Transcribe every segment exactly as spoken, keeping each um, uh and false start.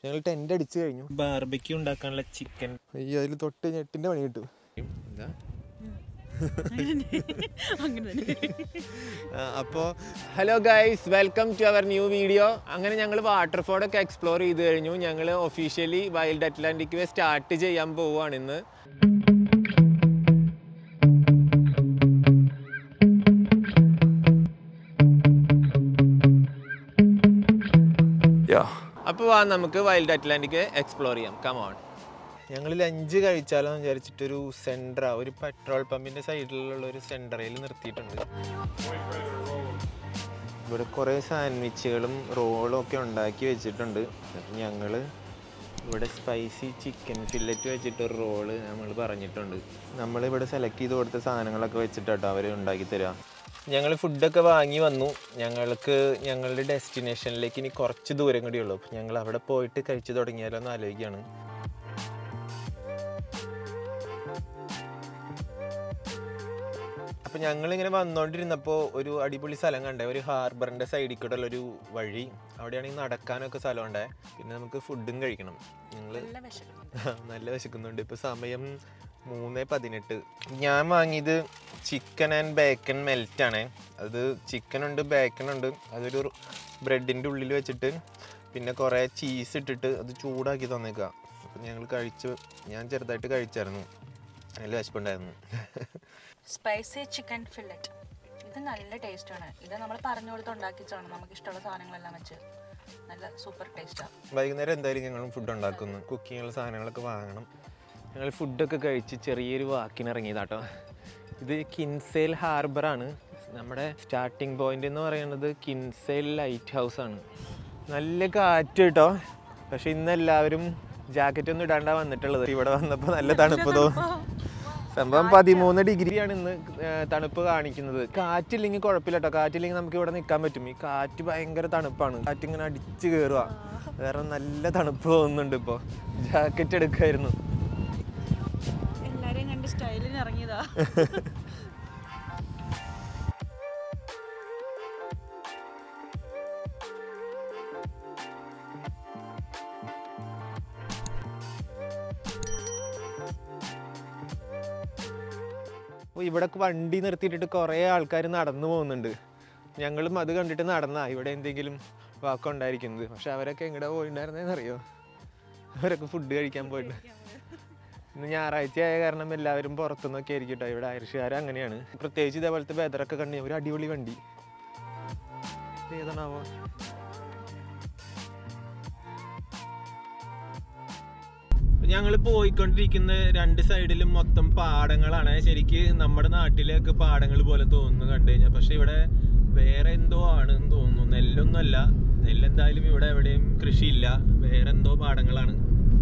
ഞങ്ങൾ ടെൻ്റ് അടിച്ചു കഴിഞ്ഞു. ബാർബിക്യൂ ഉണ്ടാക്കാനുള്ള ചിക്കൻ. അയ്യോ, അതിൽ തൊട്ട് ഞെട്ടിൻ്റെ പണി കിട്ടും. എന്താ അപ്പോൾ hello guys, welcome to our new video. അങ്ങനെ ഞങ്ങൾ വാട്ടർഫോളൊക്കെ എക്സ്പ്ലോർ ചെയ്ത് കഴിഞ്ഞു. ഞങ്ങൾ officially wild Atlantic way start ചെയ്യാൻ പോവുകയാണ് ഇന്ന്. അപ്പോൾ വാ നമുക്ക് വൈൽഡ് അറ്റ്ലാന്റിക് എക്സ്പ്ലോർ ചെയ്യാം. Come on. ഞങ്ങൾ ലഞ്ച് കഴിച്ചാലോ എന്ന് വിചാരിച്ചിട്ടൊരു സെൻട്ര, ഒരു പെട്രോൾ പമ്പിൻ്റെ സൈഡിലുള്ള ഒരു സെൻട്രയിൽ നിർത്തിയിട്ടുണ്ട്. ഇവിടെ കുറേ സാൻഡ്വിച്ചുകളും റോളും ഒക്കെ ഉണ്ടാക്കി വെച്ചിട്ടുണ്ട്. അപ്പം ഞങ്ങൾ ഇവിടെ സ്പൈസി ചിക്കൻ ഫില്ലറ്റ് വെച്ചിട്ടൊരു റോള് നമ്മൾ പറഞ്ഞിട്ടുണ്ട്. നമ്മളിവിടെ സെലക്ട് ചെയ്ത് കൊടുത്ത സാധനങ്ങളൊക്കെ വെച്ചിട്ടാട്ടോ അവർ ഉണ്ടാക്കി തരാം. ഞങ്ങൾ ഫുഡൊക്കെ വാങ്ങി വന്നു. ഞങ്ങൾക്ക് ഞങ്ങളുടെ ഡെസ്റ്റിനേഷനിലേക്ക് ഇനി കുറച്ച് ദൂരം കൂടിയുള്ളൂ. അപ്പം ഞങ്ങൾ അവിടെ പോയിട്ട് കഴിച്ചു തുടങ്ങിയാലോ എന്ന് ആലോചിക്കുകയാണ്. അപ്പം ഞങ്ങളിങ്ങനെ വന്നുകൊണ്ടിരുന്നപ്പോൾ ഒരു അടിപൊളി സ്ഥലം കണ്ടേ, ഒരു ഹാർബറിൻ്റെ സൈഡിൽ കൂടെ ഉള്ളൊരു വഴി. അവിടെയാണെങ്കിൽ നടക്കാനൊക്കെ സ്ഥലമുണ്ടേ. പിന്നെ നമുക്ക് ഫുഡും കഴിക്കണം. ഞങ്ങൾ നല്ല വിശക്കുന്നുണ്ട്. ഇപ്പോൾ സമയം മൂന്ന് പതിനെട്ട്. ഞാൻ വാങ്ങിയത് ചിക്കൻ ആൻഡ് ബേക്കൺ മെൽറ്റാണ്. അത് ചിക്കനുണ്ട്, ബേക്കണുണ്ട്. അതൊരു ബ്രെഡിൻ്റെ ഉള്ളിൽ വെച്ചിട്ട് പിന്നെ കുറേ ചീസ് ഇട്ടിട്ട് അത് ചൂടാക്കി തന്നേക്കുക. അപ്പം ഞങ്ങൾ കഴിച്ചു. ഞാൻ ചെറുതായിട്ട് കഴിച്ചായിരുന്നു. നല്ല വിശപ്പുണ്ടായിരുന്നു. സ്പൈസി ചിക്കൻ ഫില്ലറ്റ് ഇത് നല്ല ടേസ്റ്റാണ്. ഇത് നമ്മൾ പറഞ്ഞു കൊടുത്ത് ഉണ്ടാക്കിച്ചാണ്. നമുക്ക് ഇഷ്ടമുള്ള സാധനങ്ങളെല്ലാം വെച്ച് നല്ല സൂപ്പർ ടേസ്റ്റാണ്. വൈകുന്നേരം എന്തായാലും ഞങ്ങൾ ഫുഡ് ഉണ്ടാക്കുന്നു. കുക്കിങ്ങുള്ള സാധനങ്ങളൊക്കെ വാങ്ങണം. ഞങ്ങൾ ഫുഡൊക്കെ കഴിച്ച് ചെറിയൊരു വാക്കിനിറങ്ങിയതാട്ടോ. ഇത് കിൻസേൽ ഹാർബറാണ്. നമ്മുടെ സ്റ്റാർട്ടിങ് പോയിന്റ് എന്ന് പറയുന്നത് കിൻസേൽ ലൈറ്റ് ഹൗസ് ആണ്. നല്ല കാറ്റ് കേട്ടോ. പക്ഷെ ഇന്ന് എല്ലാവരും ജാക്കറ്റൊന്നും ഇടാണ്ടാ വന്നിട്ടുള്ളത്. ഇവിടെ വന്നപ്പോൾ നല്ല തണുപ്പ് തോന്നും. സംഭവം പതിമൂന്ന് ഡിഗ്രിയാണ് ഇന്ന് തണുപ്പ് കാണിക്കുന്നത്. കാറ്റില്ലെങ്കിൽ കുഴപ്പമില്ല കേട്ടോ. കാറ്റില്ലെങ്കിൽ നമുക്ക് ഇവിടെ നിൽക്കാൻ പറ്റും. ഈ കാറ്റ് ഭയങ്കര തണുപ്പാണ്. കാറ്റിങ്ങനെ അടിച്ച് കയറുക. വേറെ നല്ല തണുപ്പ് തോന്നുന്നുണ്ട്. ഇപ്പോൾ ജാക്കറ്റ് എടുക്കായിരുന്നു. എല്ലാരെയും കണ്ട് സ്റ്റൈലിന് ഇറങ്ങിയതാ. അപ്പോൾ ഇവിടെ വണ്ടി നിർത്തിയിട്ടിട്ട് കുറേ ആൾക്കാർ നടന്നു പോകുന്നുണ്ട്. ഞങ്ങളും അത് കണ്ടിട്ട് നടന്നാ ഇവിടെ എന്തെങ്കിലും വാക്കുണ്ടായിരിക്കുന്നത്. പക്ഷെ അവരൊക്കെ എങ്ങടെ പോയിട്ടുണ്ടായിരുന്നേന്ന് അറിയോ? അവരൊക്കെ ഫുഡ് കഴിക്കാൻ പോയിട്ട്. ഇന്ന് ഞായറാഴ്ച ആയ കാരണം എല്ലാവരും പുറത്തുനിന്നൊക്കെ ആയിരിക്കും കേട്ടോ. ഇവിടെ ഐറിഷുകാർ അങ്ങനെയാണ്. പ്രത്യേകിച്ച് ഇതേപോലത്തെ വെതറൊക്കെ കണ്ടു. ഒരു അടിപൊളി വണ്ടി ഏതാണാവോ? ഞങ്ങൾ പോയിക്കൊണ്ടിരിക്കുന്ന രണ്ട് സൈഡിലും മൊത്തം പാടങ്ങളാണ്. ശരിക്ക് നമ്മുടെ നാട്ടിലേക്ക് പാടങ്ങൾ പോലെ തോന്നുന്നു കണ്ടു കഴിഞ്ഞാൽ. പക്ഷെ ഇവിടെ വേറെ എന്തോ ആണെന്ന് തോന്നുന്നു. നെല്ലൊന്നുമല്ല. നെല്ലെന്തായാലും ഇവിടെ എവിടെയും കൃഷിയില്ല. വേറെ എന്തോ പാടങ്ങളാണ്.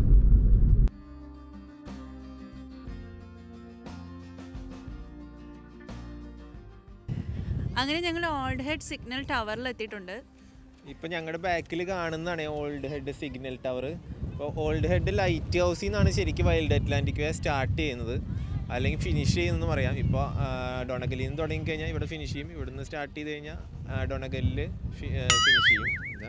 അങ്ങനെ ഞങ്ങൾ ഓൾഡ് ഹെഡ് സിഗ്നൽ ടവറിൽ എത്തിയിട്ടുണ്ട്. ഇപ്പം ഞങ്ങളുടെ ബാക്കിൽ കാണുന്നതാണ് ഓൾഡ് ഹെഡ് സിഗ്നൽ ടവർ. അപ്പോൾ ഓൾഡ് ഹെഡ് ലൈറ്റ് ഹൗസിൽ നിന്നാണ് ശരിക്കും വൈൽഡ് അറ്റ്ലാന്റിക് വേ സ്റ്റാർട്ട് ചെയ്യുന്നത്, അല്ലെങ്കിൽ ഫിനിഷ് ചെയ്യുന്നതെന്ന് പറയാം. ഇപ്പോൾ ഡൊണഗലിൽ നിന്ന് തുടങ്ങിക്കഴിഞ്ഞാൽ ഇവിടെ ഫിനിഷ് ചെയ്യും. ഇവിടെ നിന്ന് സ്റ്റാർട്ട് ചെയ്ത് കഴിഞ്ഞാൽ ഡൊണഗലിൽ ഫിനിഷ് ചെയ്യും.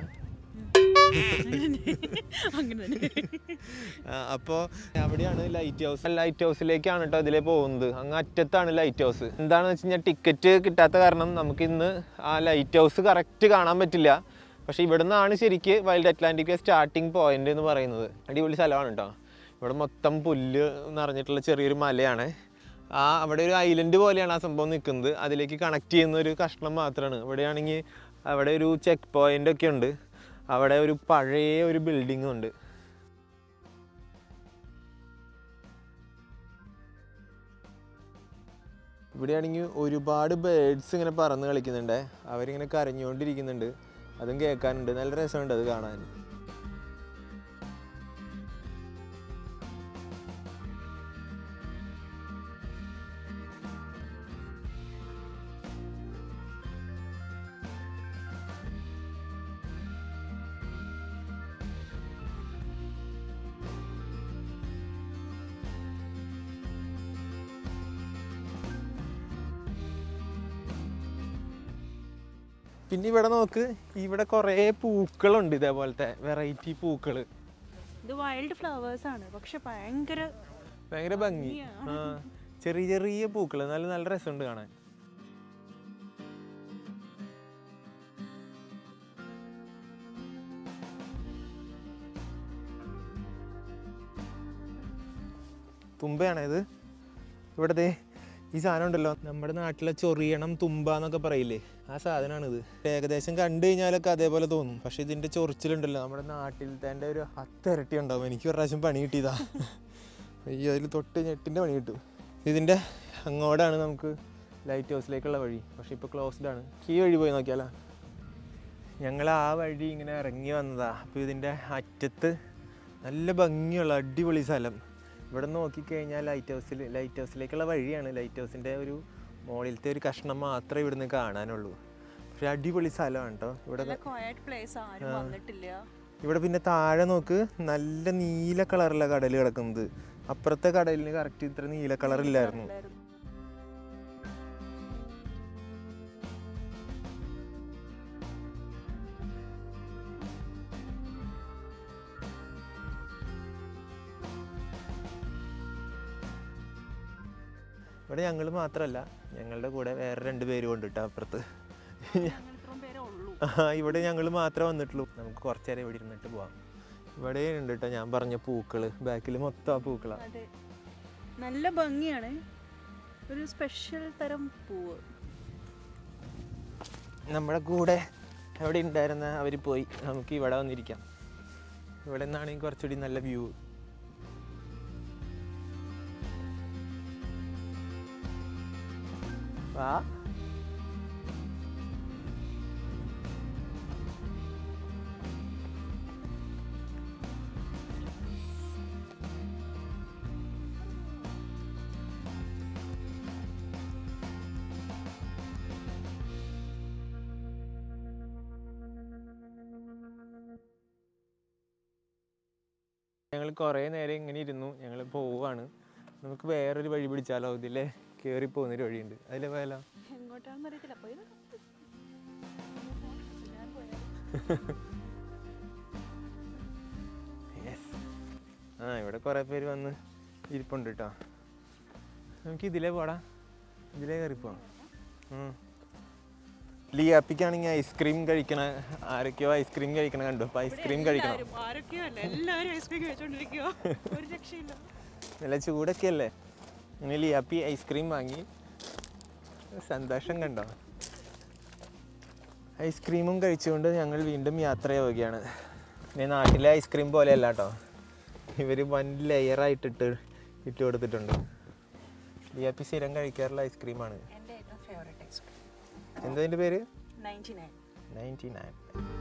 അപ്പോൾ അവിടെയാണ് ലൈറ്റ് ഹൗസ്. ലൈറ്റ് ഹൗസിലേക്കാണ് കേട്ടോ അതിലേ പോകുന്നത്. അങ്ങ് അറ്റത്താണ് ലൈറ്റ് ഹൗസ്. എന്താണെന്ന് വെച്ച് കഴിഞ്ഞാൽ ടിക്കറ്റ് കിട്ടാത്ത കാരണം നമുക്ക് ഇന്ന് ആ ലൈറ്റ് ഹൗസ് കറക്റ്റ് കാണാൻ പറ്റില്ല. പക്ഷേ ഇവിടെ നിന്നാണ് ശരിക്ക് വൈൽഡ് അറ്റ്ലാന്റിക് സ്റ്റാർട്ടിങ് പോയിന്റ് എന്ന് പറയുന്നത്. അടിപൊളി സ്ഥലമാണ് കേട്ടോ. ഇവിടെ മൊത്തം പുല്ല് നിറഞ്ഞിട്ടുള്ള ചെറിയൊരു മലയാണ്. ആ അവിടെ ഒരു ഐലൻഡ് പോലെയാണ് ആ സംഭവം നിൽക്കുന്നത്. അതിലേക്ക് കണക്ട് ചെയ്യുന്ന ഒരു കഷ്ണം മാത്രമാണ്. ഇവിടെയാണെങ്കിൽ അവിടെ ഒരു ചെക്ക് പോയിന്റ് ഒക്കെ ഉണ്ട്. അവിടെ ഒരു പഴയ ഒരു ബിൽഡിംഗ് ഉണ്ട്. ഇവിടെയാണെങ്കിൽ ഒരുപാട് ബേഡ്സ് ഇങ്ങനെ പറന്ന് കളിക്കുന്നുണ്ട്. അവരിങ്ങനെ കരഞ്ഞുകൊണ്ടിരിക്കുന്നുണ്ട്. അതും കേൾക്കാനുണ്ട്. നല്ല രസമുണ്ട് അത് കാണാൻ. പിന്നെ ഇവിടെ നോക്ക്, ഇവിടെ കുറേ പൂക്കളുണ്ട്. ഇതേപോലത്തെ വെറൈറ്റി പൂക്കൾ. ഇത് വൈൽഡ് ഫ്ലവേഴ്സ് ആണ്, പക്ഷെ ഭയങ്കര ഭയങ്കര ഭംഗി. ആ ചെറിയ ചെറിയ പൂക്കൾ, നല്ല നല്ല രസമുണ്ട് കാണാൻ. തുമ്പയാണോ ഇത്? ഇവിടത്തെ ഈ സാധനം ഉണ്ടല്ലോ, നമ്മുടെ നാട്ടിലെ ചൊറിയണം തുമ്പ എന്നൊക്കെ പറയില്ലേ, ആ സാധനമാണിത്. ഏകദേശം കണ്ടു കഴിഞ്ഞാലൊക്കെ അതേപോലെ തോന്നും, പക്ഷെ ഇതിൻ്റെ ചൊറിച്ചിലുണ്ടല്ലോ നമ്മുടെ നാട്ടിലത്തെ എൻ്റെ ഒരു ഹത്തിരട്ടി ഉണ്ടാവും. എനിക്ക് ഒരു പ്രാവശ്യം പണി കിട്ടിയതാ. അയ്യോ, അതിൽ തൊട്ട് ഞെട്ടിൻ്റെ പണി കിട്ടും. ഇതിൻ്റെ അങ്ങോട്ടാണ് നമുക്ക് ലൈറ്റ് ഹൗസിലേക്കുള്ള വഴി, പക്ഷെ ഇപ്പോൾ ക്ലോസ്ഡ് ആണ്. ഈ വഴി പോയി നോക്കിയാലോ. ഞങ്ങൾ ആ വഴി ഇങ്ങനെ ഇറങ്ങി വന്നതാ. അപ്പോൾ ഇതിൻ്റെ അറ്റത്ത് നല്ല ഭംഗിയുള്ള അടിപൊളി സ്ഥലം. ഇവിടെ നോക്കിക്കഴിഞ്ഞാൽ ലൈറ്റ് ഹൗസിൽ ലൈറ്റ് ഹൗസിലേക്കുള്ള വഴിയാണ്. ലൈറ്റ് ഹൗസിൻ്റെ ഒരു മുകളിലത്തെ ഒരു കഷ്ണം മാത്രമേ ഇവിടുന്ന് കാണാനുള്ളൂ. പക്ഷെ അടിപൊളി സ്ഥലമാണ് കേട്ടോ. ഇവിടെ ഇവിടെ പിന്നെ താഴെ നോക്ക്, നല്ല നീല കളറിലെ കടൽ കിടക്കുന്നത്. അപ്പുറത്തെ കടലിന് കറക്റ്റ് ഇത്ര നീല കളറില്ലായിരുന്നു. ഇവിടെ ഞങ്ങൾ മാത്രമല്ല, ഞങ്ങളുടെ കൂടെ വേറെ രണ്ട് പേര് കൊണ്ട് കേട്ടോ അപ്പുറത്ത്. ആ ഇവിടെ ഞങ്ങൾ മാത്രമേ വന്നിട്ടുള്ളൂ. നമുക്ക് കുറച്ച് നേരം ഇവിടെ ഇരുന്നിട്ട് പോവാം. ഇവിടെ ഉണ്ട് കേട്ടോ ഞാൻ പറഞ്ഞ പൂക്കള്, ബാക്കിൽ മൊത്തം ആ പൂക്കളാണ്. നല്ല ഭംഗിയാണ്, ഒരു സ്പെഷ്യൽ തരം പൂവ്. നമ്മുടെ കൂടെ എവിടെ ഉണ്ടായിരുന്ന അവർ പോയി, നമുക്ക് ഇവിടെ വന്നിരിക്കാം. ഇവിടെ നിന്നാണെങ്കിൽ കുറച്ചുകൂടി നല്ല വ്യൂ. വാ ഞങ്ങൾ കുറേ നേരം ഇങ്ങനെ ഇരുന്നു. ഞങ്ങൾ പോവാണ്. നമുക്ക് വേറൊരു വഴി പിടിച്ചാലോ? ഇതിലെ കയറി പോകുന്നൊരു വഴിയുണ്ട്, അതിലെ പോയാലോ? ആ ഇവിടെ കുറേ പേര് വന്ന് ഇരിപ്പുണ്ട് കേട്ടോ. നമുക്ക് ഇതിലേ പോടാ, ഇതിലേ കയറി പോവാം. ലിയാപ്പിക്കാണെങ്കിൽ ഐസ്ക്രീം കഴിക്കണ, ആരൊക്കെയോ ഐസ്ക്രീം കഴിക്കണ കണ്ടു. അപ്പൊ ഐസ്ക്രീം കഴിക്കണം. നല്ല ചൂടൊക്കെ അല്ലേ. ഇങ്ങനെ ലിയാപ്പി ഐസ്ക്രീം വാങ്ങി, സന്തോഷം കണ്ടോ. ഐസ്ക്രീമും കഴിച്ചുകൊണ്ട് ഞങ്ങൾ വീണ്ടും യാത്രയാവുകയാണ്. പിന്നെ നാട്ടിലെ ഐസ്ക്രീം പോലെയല്ല കേട്ടോ, ഇവർ വൻ ലെയറായിട്ടിട്ട് ഇട്ട് കൊടുത്തിട്ടുണ്ട്. ലിയാപ്പി സ്ഥിരം കഴിക്കാറുള്ള ഐസ്ക്രീമാണ്. എന്താ അതിൻ്റെ പേര്? Ninety nine.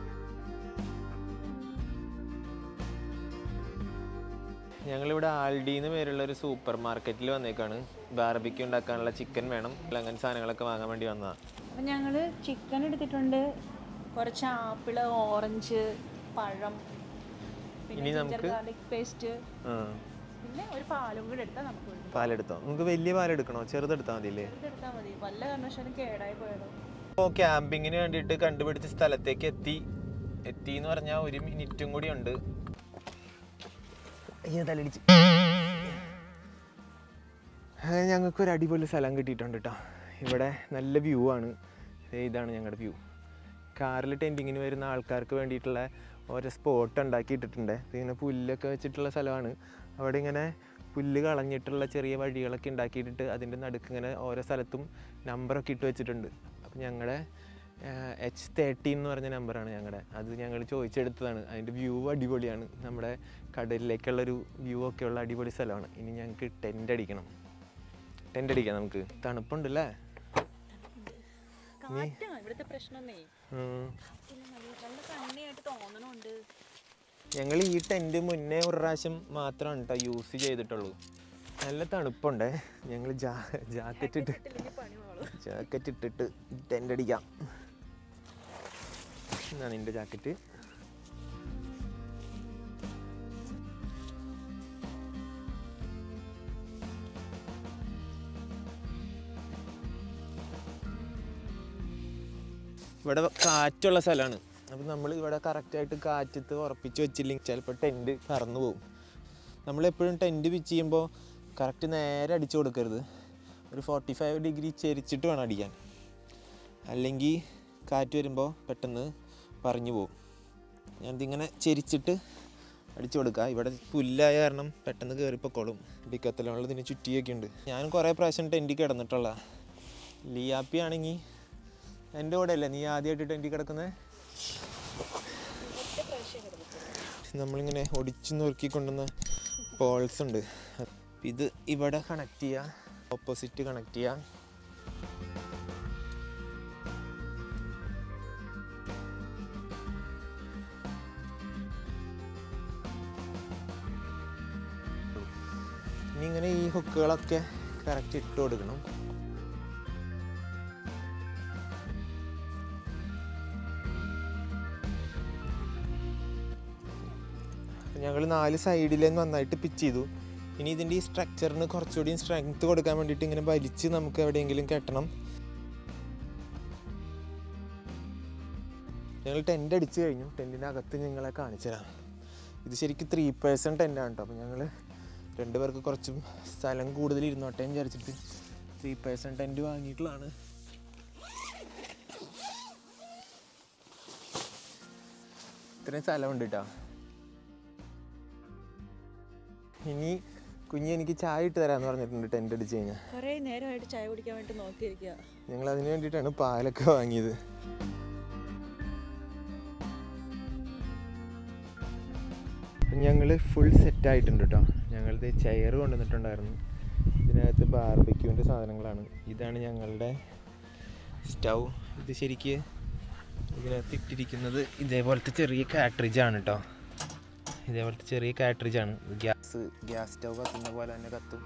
ഞങ്ങളിവിടെ ആൽഡിന്ന് പേരുള്ള ഒരു സൂപ്പർ മാർക്കറ്റിൽ വന്നേക്കാണ്. ബാർബിക്യൂ ഉണ്ടാക്കാനുള്ള ചിക്കൻ വേണം, അങ്ങനെ സാധനങ്ങളൊക്കെ വാങ്ങാൻ വേണ്ടി വന്നതാണ്. അപ്പം ഞങ്ങൾ ചിക്കൻ എടുത്തിട്ടുണ്ട്, കുറച്ച് ആപ്പിള്, ഓറഞ്ച്, പഴം, പിന്നെ ജിഞ്ചർ ഗാർലിക് പേസ്റ്റ്, പിന്നെ ഒരു പാലും കൂടെ എടുത്താൽ നമുക്ക്. പാലെടുത്തോ? നമുക്ക് വലിയ പാലെടുക്കണോ? ചെറുതെടുത്താൽ മതിയില്ലേ? ചെറുതെടുത്താൽ മതി, വല്ല കാരണവശാലും കേടായി പോയതോ. ഇപ്പോൾ ക്യാമ്പിങ്ങിന് വേണ്ടിയിട്ട് കണ്ടുപിടിച്ച സ്ഥലത്തേക്ക് എത്തി. എത്തി എന്ന് പറഞ്ഞാൽ ഒരു മിനിറ്റും കൂടി ഉണ്ട്. തലടിച്ച് ഞങ്ങൾക്കൊരു അടിപൊളി സ്ഥലം കിട്ടിയിട്ടുണ്ട് കേട്ടോ. ഇവിടെ നല്ല വ്യൂ ആണ്. ഇതാണ് ഞങ്ങളുടെ വ്യൂ. കാറിൽ ടെൻറ്റിങ്ങിന് വരുന്ന ആൾക്കാർക്ക് വേണ്ടിയിട്ടുള്ള ഓരോ സ്പോട്ട് ഉണ്ടാക്കിയിട്ടിട്ടുണ്ട്. ഇങ്ങനെ പുല്ലൊക്കെ വെച്ചിട്ടുള്ള സ്ഥലമാണ്. അവിടെ ഇങ്ങനെ പുല്ല് കളഞ്ഞിട്ടുള്ള ചെറിയ വഴികളൊക്കെ ഉണ്ടാക്കിയിട്ടിട്ട് അതിൻ്റെ നടുക്ക് ഇങ്ങനെ ഓരോ സ്ഥലത്തും നമ്പറൊക്കെ ഇട്ട് വെച്ചിട്ടുണ്ട്. അപ്പം ഞങ്ങളുടെ എച്ച് തേർട്ടീൻ എന്ന് പറഞ്ഞ നമ്പറാണ് ഞങ്ങളുടെ. അത് ഞങ്ങൾ ചോദിച്ചെടുത്തതാണ്. അതിൻ്റെ വ്യൂ അടിപൊളിയാണ്. നമ്മുടെ കടലിലേക്കുള്ളൊരു വ്യൂ ഒക്കെ ഉള്ള അടിപൊളി സ്ഥലമാണ്. ഇനി ഞങ്ങൾക്ക് ടെൻ്റ് അടിക്കണം. ടെൻ്റ് അടിക്കാം നമുക്ക്. തണുപ്പുണ്ടല്ലേ? ഞങ്ങൾ ഈ ടെൻ്റ് മുന്നേ ഒരു പ്രാവശ്യം മാത്രമാണ് കേട്ടോ യൂസ് ചെയ്തിട്ടുള്ളൂ. നല്ല തണുപ്പുണ്ടേ. ഞങ്ങൾ ജാ ജാക്കറ്റ് ഇട്ട് ജാക്കറ്റ് ഇട്ടിട്ട് ടെൻ്റ് അടിക്കാം. എന്നാണ് എൻ്റെ ജാക്കറ്റ്. ഇവിടെ കാറ്റുള്ള സ്ഥലമാണ്. അപ്പോൾ നമ്മൾ ഇവിടെ കറക്റ്റായിട്ട് കാറ്റത്ത് ഉറപ്പിച്ച് വെച്ചില്ലെങ്കിൽ ചിലപ്പോൾ ടെൻറ്റ് പറന്നു പോകും. നമ്മളെപ്പോഴും ടെൻറ്റ് പിച്ച് ചെയ്യുമ്പോൾ കറക്റ്റ് നേരെ അടിച്ചു കൊടുക്കരുത്. ഒരു ഫോർട്ടി ഫൈവ് ഡിഗ്രി ചെരിച്ചിട്ട് വേണം അടിക്കാൻ, അല്ലെങ്കിൽ കാറ്റ് വരുമ്പോൾ പെട്ടെന്ന് പറഞ്ഞു പോകും. ഞാനിതിങ്ങനെ ചെരിച്ചിട്ട് അടിച്ചു കൊടുക്കുക. ഇവിടെ പുല്ലായ കാരണം പെട്ടെന്ന് കയറിപ്പൊക്കോളും. ഡിക്കത്തലോണിൽ ഇതിന് ചുറ്റിയൊക്കെ ഉണ്ട്. ഞാൻ കുറേ പ്രാവശ്യം ടെൻറ്റിൽ കിടന്നിട്ടുള്ള. ലിയാപ്പി ആണെങ്കിൽ എൻ്റെ കൂടെ അല്ലേ നീ ആദ്യമായിട്ട് ടെൻറ്റിൽ കിടക്കുന്നത്? നമ്മളിങ്ങനെ ഒടിച്ചു നോക്കി കൊണ്ടുവന്ന പോൾസ് ഉണ്ട്. ഇത് ഇവിടെ കണക്ട് ചെയ്യുക, ഓപ്പോസിറ്റ് കണക്ട് ചെയ്യുക. ഇനി ഇങ്ങനെ ഈ ഹുക്കുകളൊക്കെ കറക്റ്റ് ഇട്ട് കൊടുക്കണം. ഞങ്ങൾ നാല് സൈഡിലേന്ന് നന്നായിട്ട് പിച്ച് ചെയ്തു. ഇനി ഇതിൻ്റെ ഈ സ്ട്രക്ചറിന് കുറച്ചുകൂടി സ്ട്രെങ്ത് കൊടുക്കാൻ വേണ്ടിയിട്ട് ഇങ്ങനെ വലിച്ച് നമുക്ക് എവിടെയെങ്കിലും കെട്ടണം. ഞങ്ങൾ ടെൻ്റ് അടിച്ച് കഴിഞ്ഞു. ടെൻറ്റിൻ്റെ അകത്ത് ഞങ്ങളെ കാണിച്ചു തരാം. ഇത് ശരിക്കും ത്രീ പേഴ്സൺ ടെൻ്റാണ് കേട്ടോ. അപ്പോൾ ഞങ്ങൾ രണ്ട് പേർക്ക് കുറച്ചും സ്ഥലം കൂടുതൽ ഇരുന്നോട്ടെ എന്ന് വിചാരിച്ചിട്ട് ത്രീ പേഴ്സൺ ടെൻറ്റ് വാങ്ങിയിട്ടുള്ളതാണ്. ഇത്രയും സ്ഥലമുണ്ട് കേട്ടോ. ഇനി കുഞ്ഞി എനിക്ക് ചായ ഇട്ട് തരാമെന്ന് പറഞ്ഞിട്ടുണ്ട് ടെൻ്റ് അടിച്ച് കഴിഞ്ഞാൽ. കുറേ നേരമായിട്ട് ചായ കുടിക്കാൻ വേണ്ടി നോക്കിയിരിക്കുക. ഞങ്ങൾ അതിന് വേണ്ടിയിട്ടാണ് പാലൊക്കെ വാങ്ങിയത്. ഞങ്ങൾ ഫുൾ സെറ്റായിട്ടുണ്ട് കേട്ടോ. ഞങ്ങളുടെ ചെയർ കൊണ്ടുവന്നിട്ടുണ്ടായിരുന്നു. ഇതിനകത്ത് ബാർബിക്യൂവിൻ്റെ സാധനങ്ങളാണ്. ഇതാണ് ഞങ്ങളുടെ സ്റ്റൗ. ഇത് ശരിക്ക് ഇതിനകത്ത് ഇട്ടിരിക്കുന്നത് ഇതേപോലത്തെ ചെറിയ കാട്രിഡ്ജാണ് കേട്ടോ. ഇതേപോലത്തെ ചെറിയ കാട്രിഡ്ജാണ്. ഗ്യാസ് ഗ്യാസ് സ്റ്റൗ കത്തുന്ന പോലെ തന്നെ കത്തും.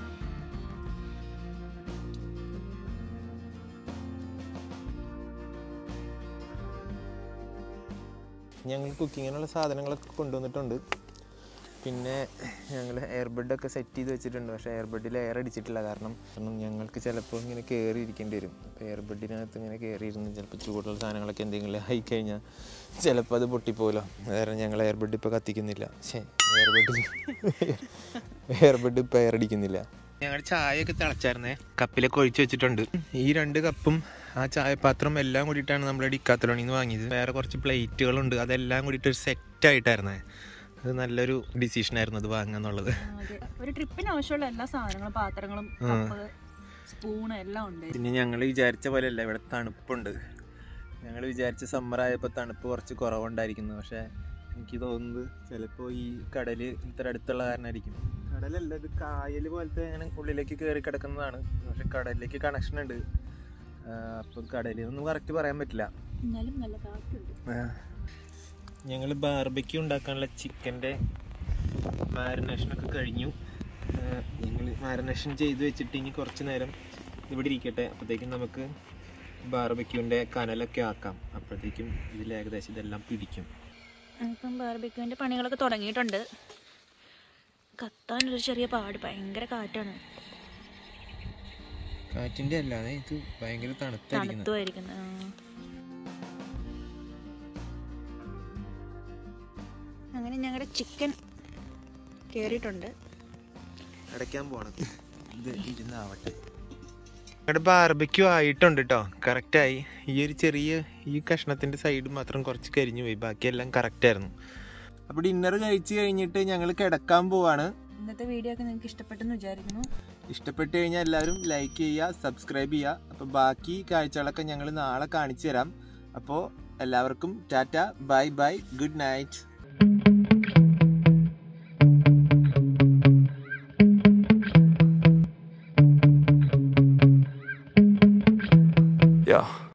ഞങ്ങൾ കുക്കിങ്ങിനുള്ള സാധനങ്ങളൊക്കെ കൊണ്ടുവന്നിട്ടുണ്ട്. പിന്നെ ഞങ്ങൾ എയർബഡൊക്കെ സെറ്റ് ചെയ്ത് വെച്ചിട്ടുണ്ട്. പക്ഷേ എയർബഡിൽ എയർ അടിച്ചിട്ടില്ല. കാരണം കാരണം ഞങ്ങൾക്ക് ചിലപ്പോൾ ഇങ്ങനെ കയറി ഇരിക്കേണ്ടി വരും. അപ്പോൾ എയർബഡിനകത്ത് ഇങ്ങനെ കയറിയിരുന്ന് ചിലപ്പോൾ ചൂടുള്ള സാധനങ്ങളൊക്കെ എന്തെങ്കിലും ആയി കഴിഞ്ഞാൽ ചിലപ്പോൾ അത് പൊട്ടിപ്പോലോ. കാരണം ഞങ്ങൾ എയർബഡ് ഇപ്പോൾ കത്തിക്കുന്നില്ല. പക്ഷേ എയർബഡിൽ എയർബഡ് ഇപ്പോൾ എയർ അടിക്കുന്നില്ല. ഞങ്ങൾ ചായയൊക്കെ തിളച്ചായിരുന്നേ. കപ്പിലൊക്കെ ഒഴിച്ച് വെച്ചിട്ടുണ്ട്. ഈ രണ്ട് കപ്പും ആ ചായപാത്രം എല്ലാം കൂടിയിട്ടാണ് നമ്മൾ ഡിക്കാത്തലോണിൽ നിന്ന് വാങ്ങിയത്. വേറെ കുറച്ച് പ്ലേറ്റുകളുണ്ട്. അതെല്ലാം കൂടിയിട്ട് ഒരു സെറ്റായിട്ടായിരുന്നേ. അത് നല്ലൊരു ഡിസിഷനായിരുന്നു അത് വാങ്ങാന്നുള്ളത്. ഒരു ട്രിപ്പിന് ആവശ്യമുള്ള എല്ലാ സാധനങ്ങളും, പാത്രങ്ങളും, സ്പൂൺ എല്ലാം ഉണ്ട്. പിന്നെ ഞങ്ങൾ വിചാരിച്ച പോലെയല്ല, ഇവിടെ തണുപ്പുണ്ട്. ഞങ്ങൾ വിചാരിച്ച സമ്മർ ആയപ്പോൾ തണുപ്പ് കുറച്ച് കുറവുണ്ടായിരിക്കുന്നു. പക്ഷേ എനിക്ക് തോന്നുന്നത് ചിലപ്പോൾ ഈ കടൽ ഇത്ര അടുത്തുള്ള കാരണമായിരിക്കും. കടലല്ല, ഇത് കായൽ പോലത്തെ അങ്ങനെ ഉള്ളിലേക്ക് കയറി കിടക്കുന്നതാണ്. പക്ഷെ കടലിലേക്ക് കണക്ഷൻ ഉണ്ട്. അപ്പോൾ കടലിൽ കറക്റ്റ് പറയാൻ പറ്റില്ല. ഞങ്ങൾ ബാർബിക്യൂ ഉണ്ടാക്കാനുള്ള ചിക്കൻ്റെ മാരിനേഷനൊക്കെ കഴിഞ്ഞു. ഞങ്ങൾ മാരിനേഷൻ ചെയ്ത് വെച്ചിട്ട് ഇനി കുറച്ച് നേരം ഇവിടെ ഇരിക്കട്ടെ. അപ്പോഴത്തേക്കും നമുക്ക് ബാർബിക്യൂവിൻ്റെ കനലൊക്കെ ആക്കാം. അപ്പോഴത്തേക്കും ഇതിൽ ഏകദേശം ഇതെല്ലാം പിടിക്കും. ഇപ്പം ബാർബിക്യൂവിൻ്റെ പണികളൊക്കെ തുടങ്ങിയിട്ടുണ്ട്. കത്താനൊരു ചെറിയ പാട്, ഭയങ്കര കാറ്റാണ്. കാറ്റിൻ്റെ അല്ലാതെ ഇത് ഭയങ്കര തണുത്തായിരിക്കും. അങ്ങനെ ഞങ്ങളുടെ ചിക്കൻ കേറിയിട്ടുണ്ട്. അടയ്ക്കാൻ പോണം. ഇത് ഇരുന്നാവട്ടെ. ഞങ്ങളുടെ ബാർബിക്യൂ ആയിട്ടുണ്ട് കേട്ടോ. കറക്റ്റായി. ഈ ഒരു ചെറിയ ഈ കഷ്ണത്തിൻ്റെ സൈഡ് മാത്രം കുറച്ച് കരിഞ്ഞു പോയി. ബാക്കിയെല്ലാം കറക്റ്റായിരുന്നു. അപ്പോൾ ഡിന്നർ കഴിച്ച് കഴിഞ്ഞിട്ട് ഞങ്ങൾ കിടക്കാൻ പോവാണ്. ഇന്നത്തെ വീഡിയോ ഒക്കെ നിങ്ങൾക്ക് ഇഷ്ടപ്പെട്ടെന്ന് വിചാരിക്കുന്നു. ഇഷ്ടപ്പെട്ട് കഴിഞ്ഞാൽ എല്ലാവരും ലൈക്ക് ചെയ്യുക, സബ്സ്ക്രൈബ് ചെയ്യുക. അപ്പോൾ ബാക്കി കാഴ്ചകളൊക്കെ ഞങ്ങൾ നാളെ കാണിച്ചു തരാം. അപ്പോൾ എല്ലാവർക്കും ടാറ്റ, bye bye, good night. Yeah.